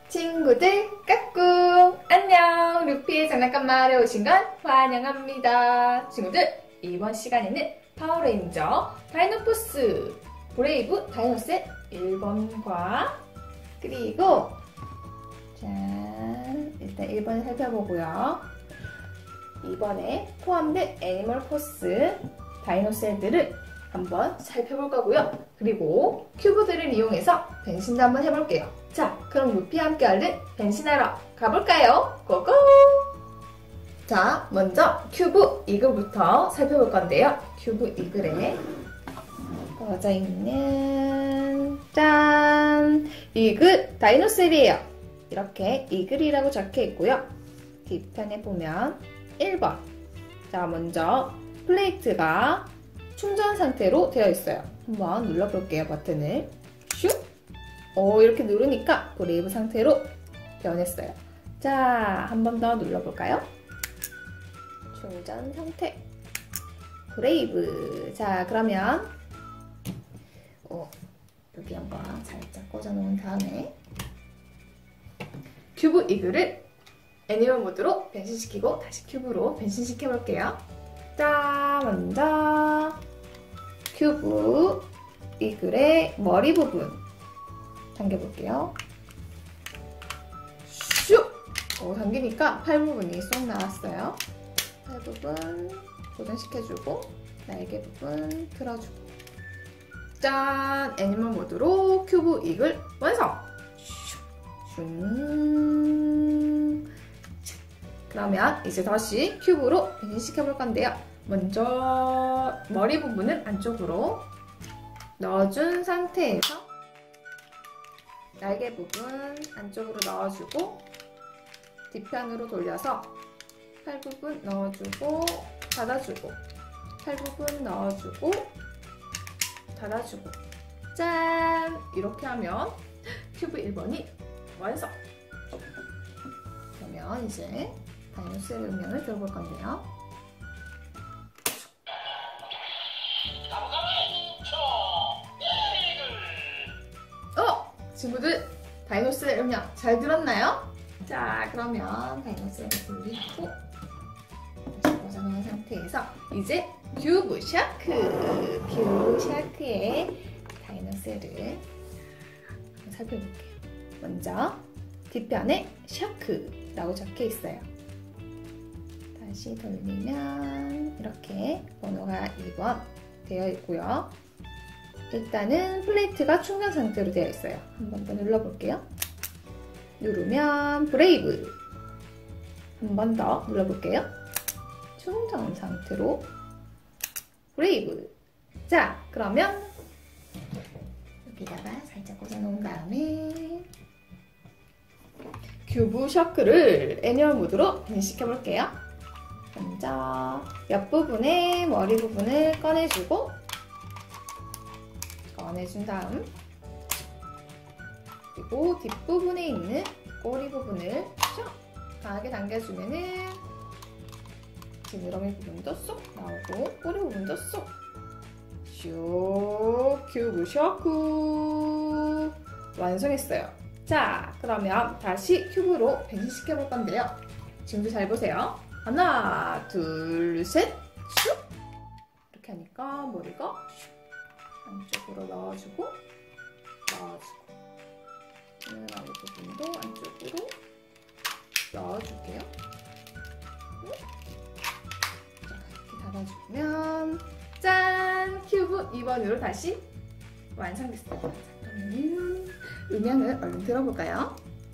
친구들 까꿍! 안녕! 루피의 장난감 마을에 오신 건 환영합니다. 친구들, 이번 시간에는 파워레인저 다이노포스 브레이브 다이노셋 1번과 그리고 자, 일단 1번 살펴보고요. 2번에 포함된 애니멀 포스 다이노셀들을 한번 살펴볼 거고요. 그리고 큐브들을 이용해서 변신도 한번 해볼게요. 자, 그럼 루피와 함께 얼른 변신하러 가볼까요? 고고! 자, 먼저 큐브 이글부터 살펴볼 건데요. 큐브 이글에 꺼져 있는 짠! 이글 다이노셀이에요. 이렇게 이글이라고 적혀 있고요. 뒤편에 보면 1번. 자, 먼저 플레이트가 충전 상태로 되어 있어요. 한번 눌러볼게요, 버튼을. 슉! 이렇게 누르니까 브레이브 상태로 변했어요. 자, 한 번 더 눌러볼까요? 충전 상태. 브레이브. 자, 그러면 여기 한번 살짝 꽂아놓은 다음에 큐브 이글을 애니멀 모드로 변신시키고 다시 큐브로 변신시켜볼게요. 자, 먼저 큐브 이글의 머리 부분 당겨볼게요. 슉! 당기니까 팔 부분이 쏙 나왔어요. 팔 부분 고정시켜주고 날개 부분 틀어주고 짠! 애니멀 모드로 큐브 이글 완성! 그러면 이제 다시 큐브로 변신시켜 볼 건데요. 먼저 머리 부분을 안쪽으로 넣어준 상태에서 날개 부분 안쪽으로 넣어주고 뒷편으로 돌려서 팔 부분 넣어주고 닫아주고 팔 부분 넣어주고 닫아주고 짠! 이렇게 하면 큐브 1번이 완성! 그러면 이제 다이노셀 음향을 들어볼 건데요. 친구들, 다이노셀 음향 잘 들었나요? 자, 그러면 다이노셀을 분리하고 다시 고정한 상태에서 이제 큐브 샤크의 다이노셀을 살펴볼게요. 먼저 뒷편에 샤크라고 적혀 있어요. 다시 돌리면 이렇게 번호가 2번 되어 있고요. 일단은 플레이트가 충전 상태로 되어 있어요. 한 번 더 눌러볼게요. 누르면 브레이브. 한 번 더 눌러볼게요. 충전 상태로 브레이브. 자, 그러면 여기다가 살짝 꽂아놓은 다음에 큐브 샤크를 애니멀 모드로 변신시켜볼게요. 먼저 옆부분에 머리 부분을 꺼내준 다음 그리고 뒷부분에 있는 꼬리 부분을 쭉 강하게 당겨주면은 지느러미 부분도 쏙 나오고 꼬리 부분도 쏙 슉 큐브 샤크 완성했어요. 자, 그러면 다시 큐브로 변신시켜 볼 건데요. 지금도 잘 보세요. 하나, 둘, 셋, 슉! 이렇게 하니까 머리가 슉! 안쪽으로 넣어주고 머리 부분도 안쪽으로 넣어줄게요. 자, 이렇게 닫아주면 짠! 큐브 2번으로 다시 완성됐어요. 자, 그러면 음향을 얼른 들어볼까요?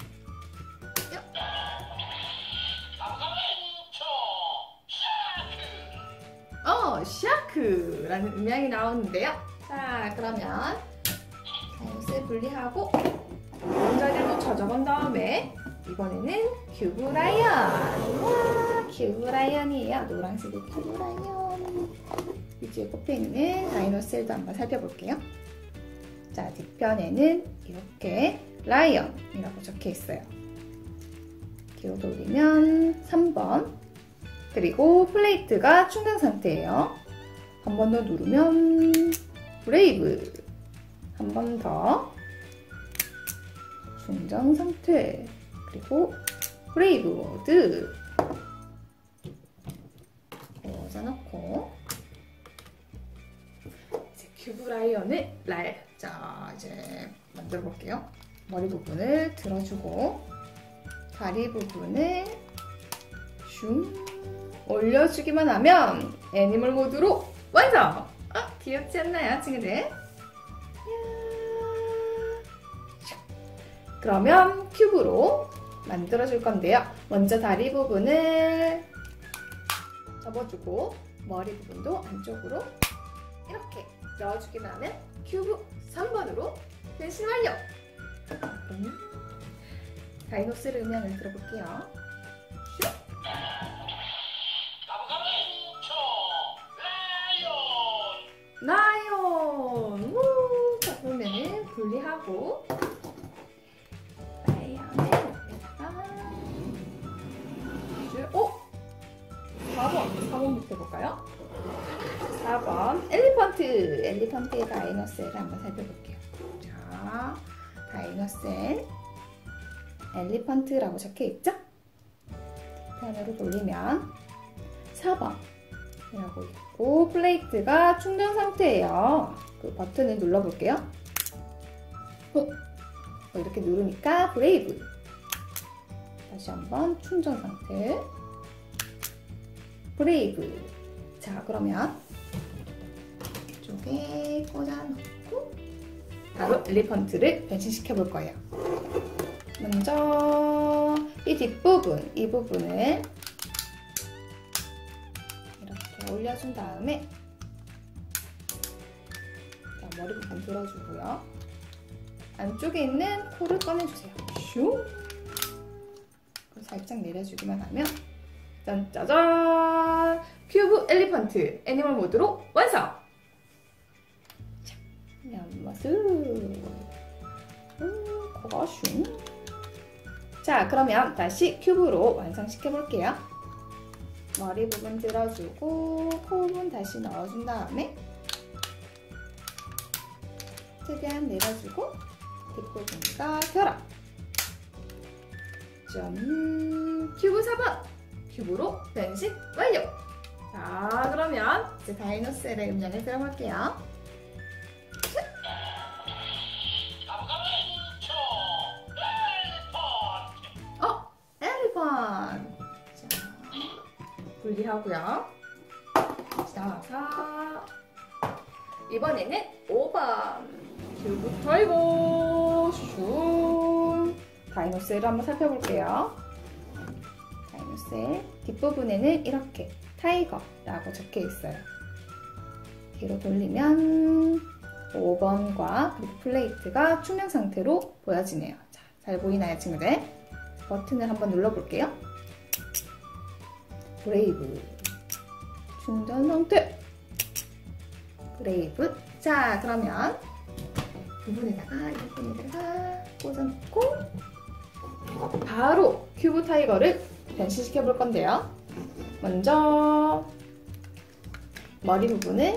샤크라는 음향이 나오는데요. 자, 그러면 다이노셀 분리하고 원자리로 젖어본 다음에 이번에는 큐브 라이언. 와, 큐브 라이언이에요. 노란색의 큐브 라이언. 위주에 꼽혀있는 다이노셀도 한번 살펴볼게요. 자, 뒷편에는 이렇게 라이언이라고 적혀 있어요. 뒤로 돌리면 3번. 그리고 플레이트가 충전 상태예요. 한 번 더 누르면 브레이브. 한 번 더 충전 상태, 그리고 브레이브 모드 꽂아놓고 이제 큐브 라이언을 자 이제 만들어 볼게요. 머리 부분을 들어주고 다리 부분을 슝 올려주기만 하면 애니멀 모드로 완성! 귀엽지 않나요, 친구들? 그러면 큐브로 만들어줄 건데요. 먼저 다리 부분을 접어주고 머리 부분도 안쪽으로 이렇게 넣어주기만 하면 큐브 3번으로 변신 완료! 다이노스를 음향을 들어볼게요. 라이온! 우! 자, 그러면은 분리하고 라이언을 여기다가 4번부터 해볼까요? 4번 엘리펀트의 다이노셀을 한번 살펴볼게요. 자, 다이노셀 엘리펀트라고 적혀있죠? 편으로 돌리면 4번 이라고 있고 플레이트가 충전 상태예요. 그 버튼을 눌러볼게요. 이렇게 누르니까 브레이브. 다시 한번 충전 상태. 브레이브. 자, 그러면 이쪽에 꽂아놓고 바로 엘리펀트를 변신시켜 볼 거예요. 먼저 이 뒷부분, 이 부분을 이렇게 올려준 다음에 자, 머리 부분 들어주고요. 안쪽에 있는 코를 꺼내주세요. 슝! 살짝 내려주기만 하면 짠짜잔! 큐브 엘리펀트 애니멀 모드로 완성! 자, 옆모습 코가 슝! 자, 그러면 다시 큐브로 완성시켜 볼게요. 머리 부분 들어주고 코 부분 다시 넣어준 다음에 최대한 내려주고 뒷부분과 결합. 점 큐브 4번 큐브로 변신 완료. 자, 그러면 이제 다이노셀의 음량을 들어볼게요. 엘리펀트. 자, 분리하고요. 자, 이번에는 5번 큐브 타이거 슝. 다이노셀을 한번 살펴볼게요. 다이노셀 뒷부분에는 이렇게 타이거라고 적혀 있어요. 뒤로 돌리면 5번과 그리고 플레이트가 충전 상태로 보여지네요. 자, 잘 보이나요, 친구들? 버튼을 한번 눌러볼게요. 브레이브 충전 상태. 브레이브. 자, 그러면 부분에다가 꽂아놓고 바로 큐브 타이거를 변신시켜 볼 건데요. 먼저 머리 부분을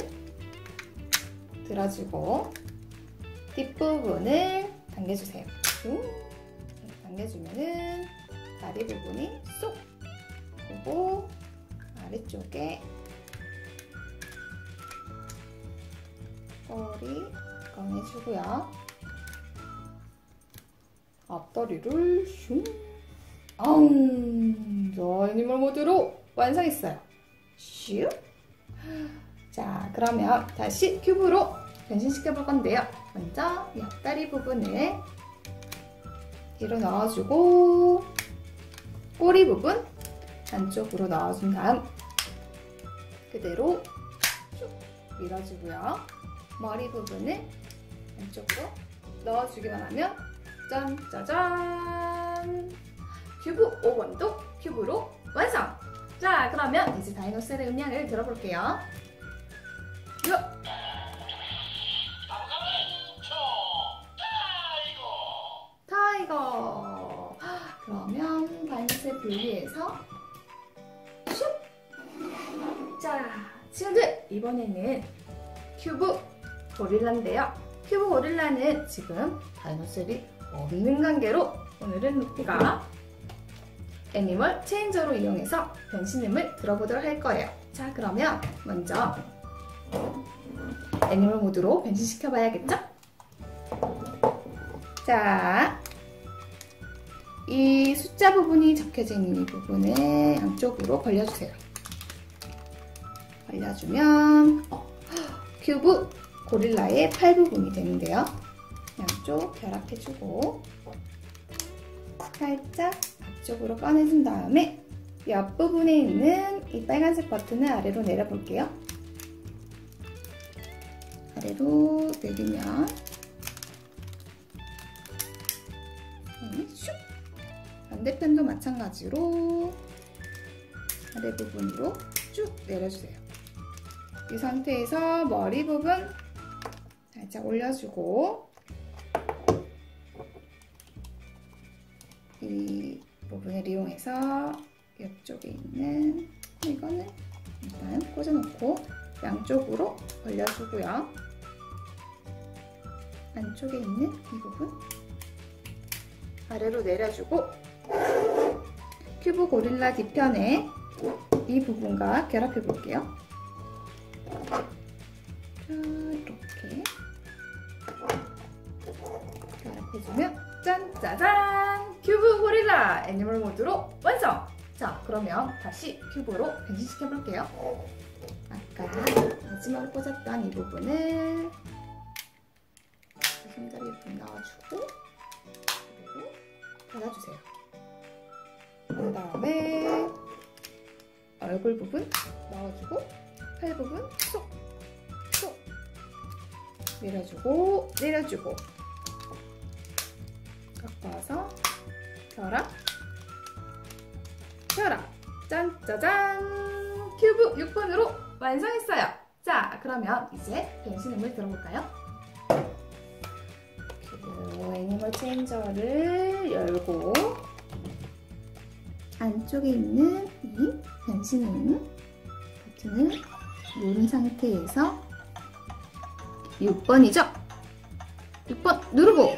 들어주고 뒷부분을 당겨주세요. 당겨주면은 다리 부분이 쏙 오고 아래쪽에 꼬리 꺼내주고요. 앞다리를 슝. 자, 애니멀 모드로 완성했어요. 슈. 자, 그러면 다시 큐브로 변신시켜 볼 건데요. 먼저 옆다리 부분을 뒤로 넣어주고 꼬리 부분 안쪽으로 넣어준 다음 그대로 쭉 밀어주고요. 머리 부분을 안쪽으로 넣어주기만 하면 짠 짜잔! 큐브 5번도 큐브로 완성! 자, 그러면 이제 다이노셀의 음량을 들어볼게요. 타이거! 그러면 다이노셀 분리해서 슉! 자, 친구들! 이번에는 큐브 고릴라인데요. 큐브 고릴라는 지금 다이노셀이 없는 관계로 오늘은 루피가 애니멀 체인저로 이용해서 변신음을 들어보도록 할 거예요. 자, 그러면 먼저 애니멀 모드로 변신시켜 봐야겠죠? 자, 이 숫자 부분이 적혀져 있는 이 부분을 양쪽으로 벌려주세요. 벌려주면 큐브 고릴라의 팔 부분이 되는데요. 양쪽 결합해주고 살짝 앞쪽으로 꺼내준 다음에 옆부분에 있는 이 빨간색 버튼을 아래로 내려볼게요. 아래로 내리면 슉! 반대편도 마찬가지로 아래 부분으로 쭉 내려주세요. 이 상태에서 머리 부분 살짝 올려주고 이 부분을 이용해서 옆쪽에 있는 이거는 일단 꽂아놓고 양쪽으로 벌려주고요. 안쪽에 있는 이 부분 아래로 내려주고 큐브 고릴라 뒤편에 이 부분과 결합해 볼게요. 자, 이렇게 결합해주면 짠! 짜잔! 큐브 고릴라 애니멀 모드로 완성! 자, 그러면 다시 큐브로 변신시켜 볼게요. 아까 마지막으로 꽂았던 이 부분을 손잡이 부분 넣어주고 그리고 닫아주세요. 그 다음에 얼굴 부분 넣어주고 팔 부분 쏙! 쏙! 내려주고 내려주고 꺾어서 결합 결합 짠! 짜잔! 큐브 6번으로 완성했어요. 자, 그러면 이제 변신음을 들어볼까요? 큐브 애니멀 체인저를 열고 안쪽에 있는 이 변신음 버튼을 누른 상태에서 6번이죠? 6번 누르고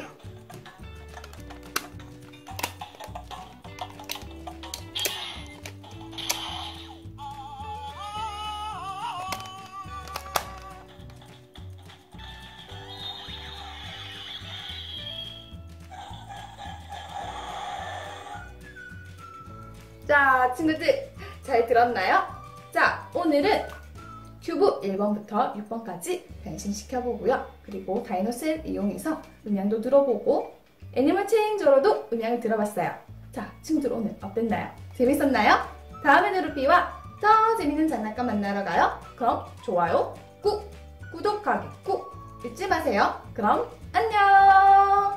자, 친구들 잘 들었나요? 자, 오늘은 큐브 1번부터 6번까지 변신시켜보고요. 그리고 다이노셀 이용해서 음향도 들어보고 애니멀 체인저로도 음향을 들어봤어요. 자, 친구들 오늘 어땠나요? 재밌었나요? 다음에는 루피와 더 재밌는 장난감 만나러 가요. 그럼 좋아요 꾹, 구독하기 꾹 잊지 마세요. 그럼 안녕!